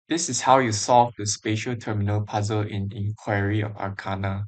This is how you solve the spatial terminal puzzle in Inquiry of Arcana.